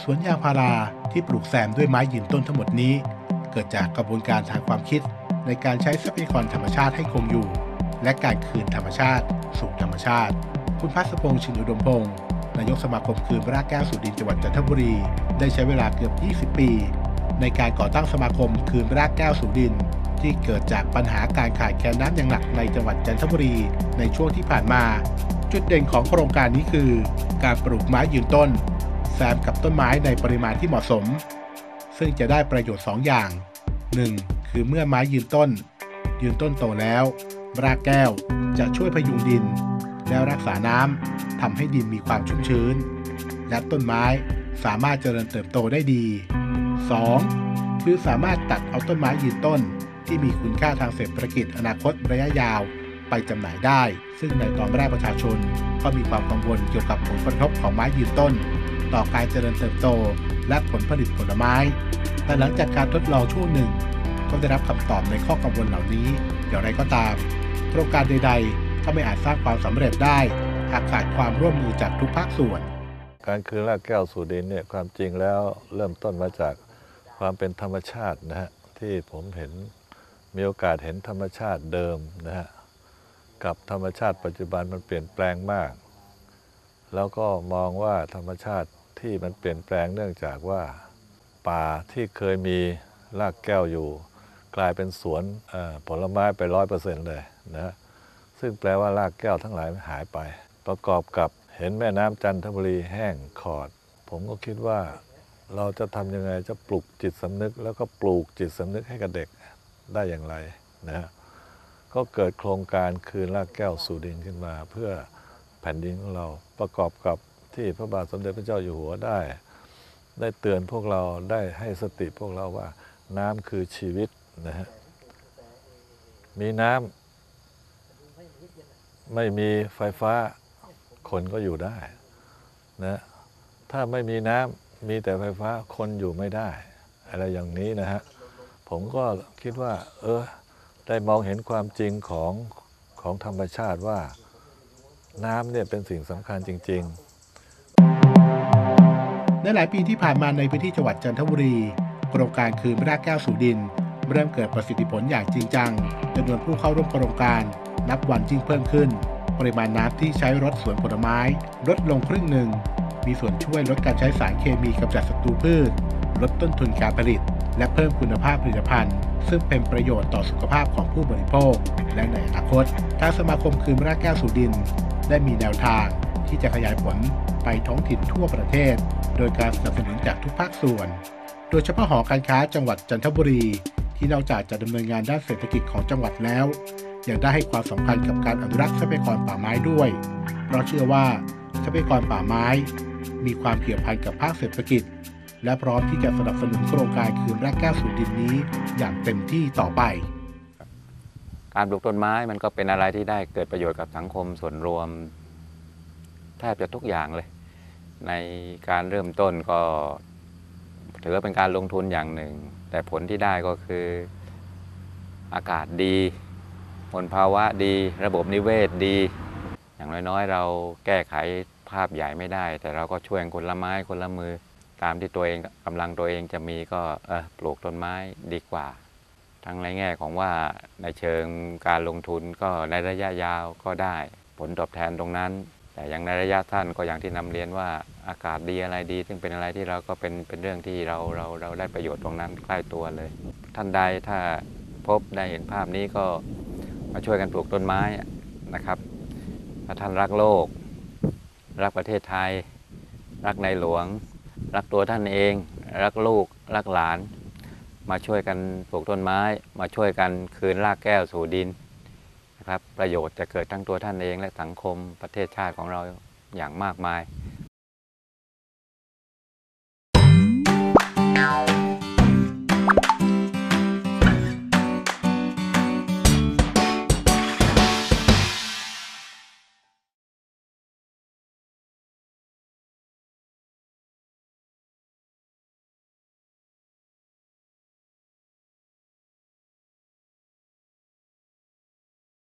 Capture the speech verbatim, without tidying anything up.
วนยางพาราที่ปลูกแซมด้วยไม้ยืนต้นทั้งหมดนี้เกิดจากกระบวนการทางความคิดในการใช้ทรัพยากรธรรมชาติให้คงอยู่และการคืนธรรมชาติสู่ธรรมชาติคุณพัศพงษ์ชินอุดมพงศ์นายกสมาคมคืนรากแก้วสู่ดินจังหวัดจันทบุรีได้ใช้เวลาเกือบยี่สิบปีในการก่อตั้งสมาคมคืนรากแก้วสู่ดินที่เกิดจากปัญหาการขาดแคลนน้ำอย่างหนักในจังหวัดจันทบุรีในช่วงที่ผ่านมาจุดเด่นของโครงการนี้คือการปลูกไม้ยืนต้นแซมกับต้นไม้ในปริมาณที่เหมาะสมซึ่งจะได้ประโยชน์สองอย่าง หนึ่ง. คือเมื่อไม้ยืนต้นยืนต้นโตแล้วรากแก้วจะช่วยพยุงดินแล้วรักษาน้ำทำให้ดินมีความชุ่มชื้นและต้นไม้สามารถเจริญเติบโตได้ดี สอง. คือสามารถตัดเอาต้นไม้ยืนต้นที่มีคุณค่าทางเศรษฐกิจอนาคตระยะยาวไปจำหน่ายได้ซึ่งในตอนแรกประชาชนก็มีความกังวลเกี่ยวกับผลกระทบของไม้ยืนต้นต่อการเจริญเติบโตและผลผลิตผลไม้แต่หลังจากการทดลองช่วงหนึ่งก็ได้รับคำตอบในข้อกังวลเหล่านี้อย่างไรก็ตามโครงการใดๆก็ไม่อาจสร้างความสำเร็จได้หากขาดความร่วมมือจากทุกภาคส่วนการคืนรากแก้วสู่ดินเนี่ยความจริงแล้วเริ่มต้นมาจากความเป็นธรรมชาตินะฮะที่ผมเห็นมีโอกาสเห็นธรรมชาติเดิมนะฮะกับธรรมชาติปัจจุบันมันเปลี่ยนแปลงมากแล้วก็มองว่าธรรมชาติที่มันเปลี่ยนแปลงเนื่องจากว่าป่าที่เคยมีรากแก้วอยู่กลายเป็นสวนผลไม้ไปร้อยเปอร์เซ็นต์เลยนะซึ่งแปลว่ารากแก้วทั้งหลายหายไปประกอบกับเห็นแม่น้ำจันทบุรีแห้งขอดผมก็คิดว่าเราจะทำยังไงจะปลุกจิตสำนึกแล้วก็ปลูกจิตสำนึกให้กับเด็กได้อย่างไรนะก็เกิดโครงการคืนรากแก้วสู่ดินขึ้นมาเพื่อแผ่นดินของเราประกอบกับที่พระบาทสมเด็จพระเจ้าอยู่หัวได้ได้เตือนพวกเราได้ให้สติพวกเราว่าน้ำคือชีวิตนะฮะมีน้ำไม่มีไฟฟ้าคนก็อยู่ได้นะถ้าไม่มีน้ำมีแต่ไฟฟ้าคนอยู่ไม่ได้อะไรอย่างนี้นะฮะผมก็คิดว่าเออได้มองเห็นความจริงของของธรรมชาติว่าน้ำเนี่ยเป็นสิ่งสำคัญจริงๆในหลายปีที่ผ่านมาในพื้นที่จังหวัดจันทบุรีโครงการคืนรากแก้วสู่ดินเริ่มเกิดประสิทธิผลอย่างจริงจังจำนวนผู้เข้าร่วมโครงการนับวันยิ่งเพิ่มขึ้นปริมาณน้ำที่ใช้รดสวนผลไม้ลดลงครึ่งหนึ่งมีส่วนช่วยลดการใช้สารเคมีกำจัดศัตรูพืชลดต้นทุนการผลิตและเพิ่มคุณภาพผลิตภัณฑ์ซึ่งเป็นประโยชน์ต่อสุขภาพของผู้บริโภคและในอนาคตทางสมาคมคืนรากแก้วสู่ดินได้มีแนวทางที่จะขยายผลไปท้องถิ่นทั่วประเทศโดยการสนับสนุนจากทุกภาคส่วนโดยเฉพาะหอการค้าจังหวัดจันทบุรีที่นอกจากจะดำเนินงานด้านเศรษฐกิจของจังหวัดแล้วยังได้ให้ความสำคัญกับการอนุรักษ์ทรัพยากรป่าไม้ด้วยเพราะเชื่อว่าทรัพยากรป่าไม้มีความเกี่ยวพันกับภาคเศรษฐกิจและพร้อมที่จะสนับสนุนโครงการคืนรากแก้วสู่ดินนี้อย่างเต็มที่ต่อไปการปลูกต้นไม้มันก็เป็นอะไรที่ได้เกิดประโยชน์กับสังคมส่วนรวมแทบจะทุกอย่างเลยในการเริ่มต้นก็ถือว่าเป็นการลงทุนอย่างหนึ่งแต่ผลที่ได้ก็คืออากาศดีมลภาวะดีระบบนิเวศดีอย่างน้อยๆเราแก้ไขภาพใหญ่ไม่ได้แต่เราก็ช่วยคนละไม้คนละมือตามที่ตัวเองกำลังตัวเองจะมีก็เออปลูกต้นไม้ดีกว่าทั้งในแง่ของว่าในเชิงการลงทุนก็ในระยะยาวก็ได้ผลตอบแทนตรงนั้นแต่อย่างในระยะสั้นก็อย่างที่นำเรียนว่าอากาศดีอะไรดีซึ่งเป็นอะไรที่เราก็เป็นเป็นเรื่องที่เราเราเราได้ประโยชน์ตรงนั้นใกล้ตัวเลยท่านใดถ้าพบได้เห็นภาพนี้ก็มาช่วยกันปลูกต้นไม้นะครับถ้าท่านรักโลกรักประเทศไทยรักในหลวงรักตัวท่านเองรักลูกรักหลานมาช่วยกันปลูกต้นไม้มาช่วยกันคืนรากแก้วสู่ดินนะครับประโยชน์จะเกิดทั้งตัวท่านเองและสังคมประเทศชาติของเราอย่างมากมาย